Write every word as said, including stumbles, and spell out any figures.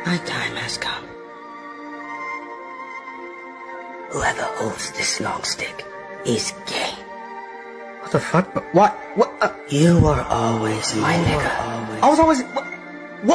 My time has come. Whoever holds this long stick is gay. What the fuck? What? What? Uh, you were always my nigga. I was always... What?